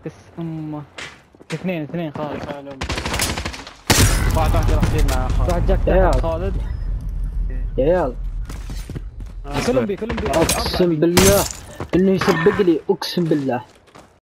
بس امه اثنين خالد. واحد راح يصير مع خالد. واحد جاك تحت خالد. يا عيال كلهم بي اقسم بالله انه يسبق لي، اقسم بالله.